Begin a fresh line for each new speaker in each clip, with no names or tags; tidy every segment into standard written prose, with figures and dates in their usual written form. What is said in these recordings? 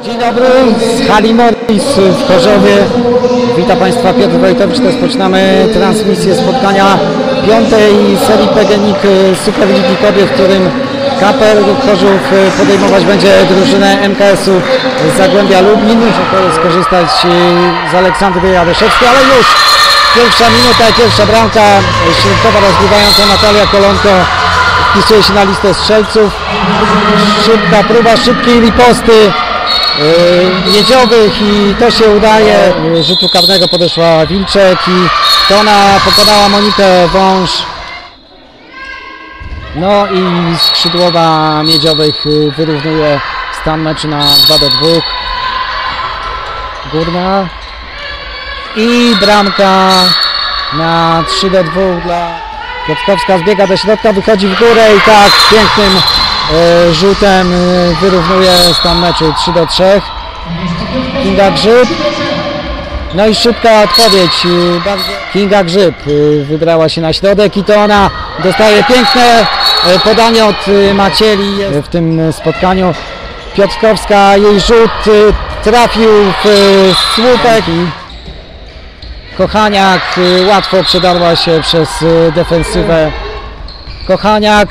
Dzień dobry, z hali Morris w Chorzowie. Witam Państwa, Piotr Wojtowicz. Rozpoczynamy transmisję spotkania 5. serii PGNiG Superligi Kobiet, w którym KPR Chorzów podejmować będzie drużynę MKS-u z Zagłębia Lubin. Muszę skorzystać z Aleksandry Jadeszewskiej, ale już pierwsza minuta i pierwsza bramka. Środkowa rozgrywająca Natalia Kolonko wpisuje się na listę strzelców. Szybka próba szybkiej riposty Miedziowych i to się udaje. Rzutu karnego podeszła Wilczek i to ona pokonała Monikę Wąż. No i skrzydłowa Miedziowych wyrównuje stan meczu na 2-2. Górna i bramka na 3-2 dla Piotrkowska. Zbiega do środka, wychodzi w górę i tak pięknym rzutem wyrównuje stan meczu 3-3. Kinga Grzyb. No i szybka odpowiedź. Kinga Grzyb wybrała się na środek i to ona dostaje piękne podanie od Macieli w tym spotkaniu. Piotrkowska, jej rzut trafił w słupek. Kochaniak łatwo przedarła się przez defensywę. Kochaniak.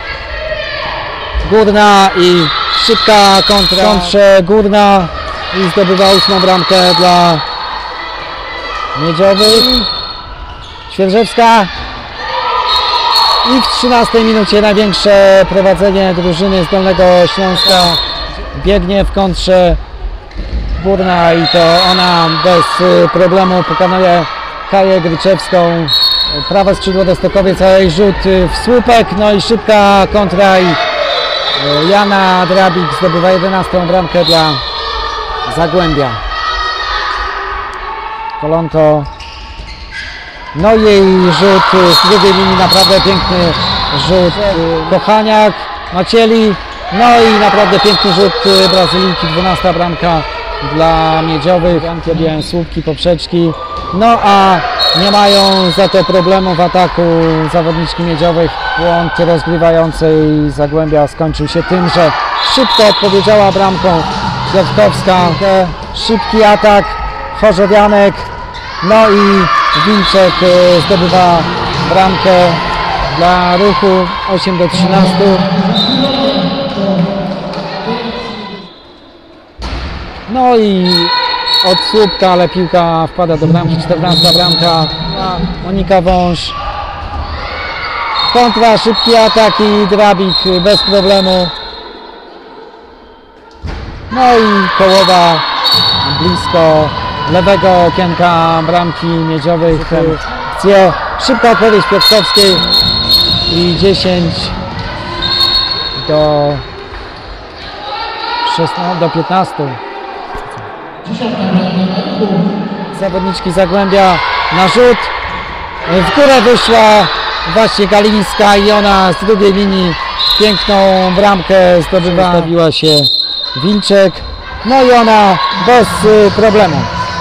Górna i szybka kontrze Górna i zdobywa 8. bramkę dla Miedziowych. Świerżewska i w 13 minucie największe prowadzenie drużyny z Dolnego Śląska. Biegnie w kontrze Górna i to ona bez problemu pokonuje Kaję Gryczewską. Prawe skrzydło Destokowiec, a jej rzut w słupek, no i szybka kontra i Jana Drabik zdobywa 11. bramkę dla Zagłębia. Kolonko. No i jej rzut z drugiej linii, naprawdę piękny rzut. Kochaniak, Macieli. No i naprawdę piękny rzut Brazylijki, 12. bramka dla Miedziowych. Odbijają słupki, poprzeczki. No a nie mają za to problemu w ataku zawodniczki Miedziowych. Błąd rozgrywającej Zagłębia skończył się tym, że szybko odpowiedziała bramką Piotrkowska. Szybki atak chorzowianek. No i Wilczek zdobywa bramkę dla Ruchu 8-13. No i od słupka, ale piłka wpada do bramki. 14. bramka. Monika Wąż. Kontra, szybki atak i Drabik bez problemu. No i Kołowa blisko lewego okienka bramki Miedziowych. Chce szybka odpowiedź Piotrkowskiej i 10 do 15. Zawodniczki Zagłębia na rzut. W górę wyszła właśnie Galińska i ona z drugiej linii piękną bramkę zdobywa. Stawiła się Wilczek. No i ona bez problemu.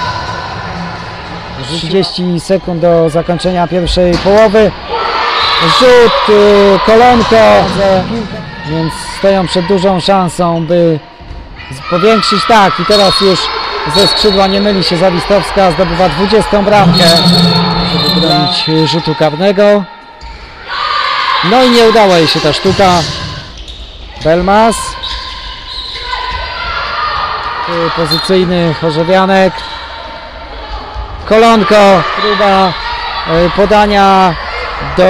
30 sekund do zakończenia pierwszej połowy. Rzut Kolonko. Więc stoją przed dużą szansą, by powiększyć. Tak, i teraz już ze skrzydła nie myli się Zawistowska, zdobywa 20. bramkę, żeby bronić rzutu karnego. No i nie udała jej się ta sztuka. Belmas. Pozycyjny chorzowianek. Kolonko, próba podania do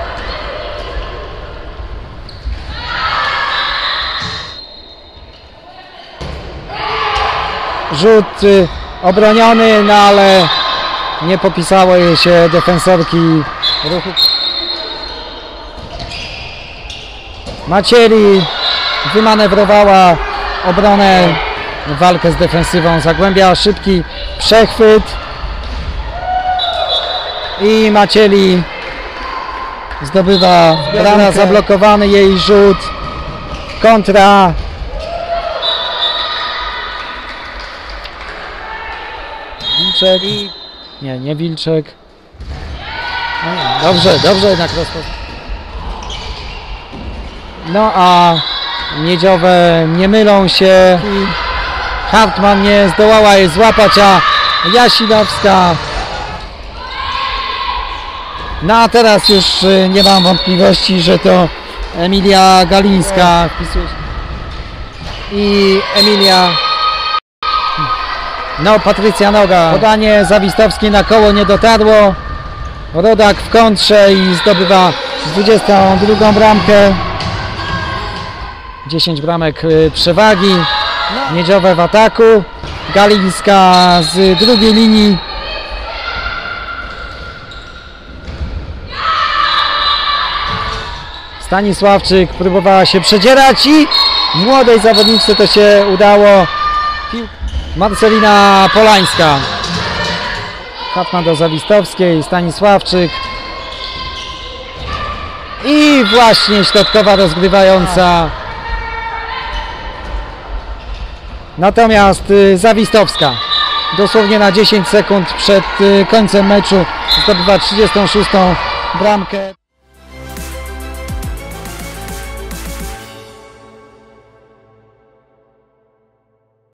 rzut obroniony, no ale nie popisało jej się defensorki Ruchu. Macieli wymanewrowała obronę, walkę z defensywą Zagłębia. Szybki przechwyt i Macieli zdobywa bramkę. Zablokowany jej rzut. Kontra. Wilczek i... Nie Wilczek. No, dobrze jednak rozpoczął. No a Miedziowe nie mylą się. Hartman nie zdołała jej złapać, a Jasinowska. No a teraz już nie mam wątpliwości, że to Emilia Galińska wpisuje się. I Emilia. No, Patrycja Noga. Podanie Zawistowskiej na koło nie dotarło. Rodak w kontrze i zdobywa 22 bramkę. 10 bramek przewagi. Miedziowe w ataku. Galińska z drugiej linii. Stanisławczyk próbowała się przedzierać i młodej zawodniczce to się udało. Marcelina Polańska. Hartman do Zawistowskiej, Stanisławczyk. I właśnie środkowa rozgrywająca. Natomiast Zawistowska dosłownie na 10 sekund przed końcem meczu zdobywa 36. bramkę.